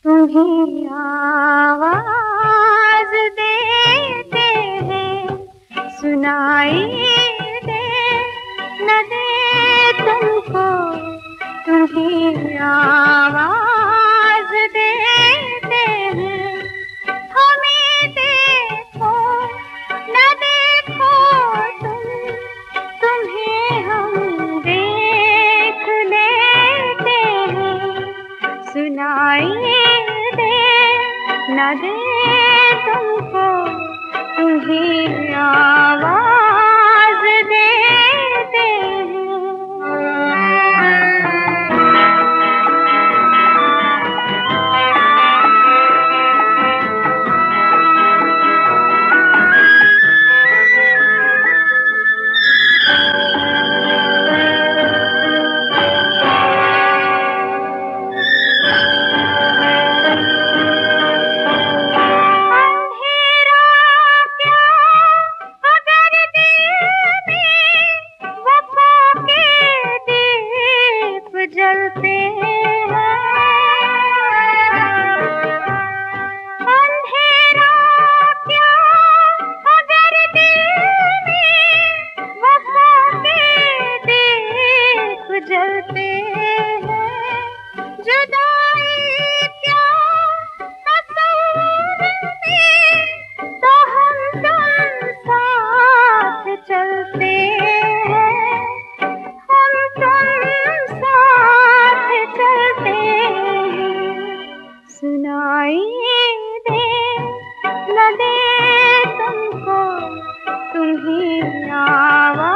तुम्हें आवाज देते हैं, सुनाई दे न दे तुमको। तुम्हें आवाज देते हैं, हमें देखो न देखो तुम। तुम्हें हम देख लेते हैं, सुनाई न दे तुमको। तुम्हें आवाज देते जलते हैं। अंधेरा क्या अगर दिल में वफा के दीप जलते हैं। जुदाई क्या तस्वीर में, तो हम तुम साथ चलते हैं। हम तुम सुनाई दे न दे तुमको। तुम्हें आवाज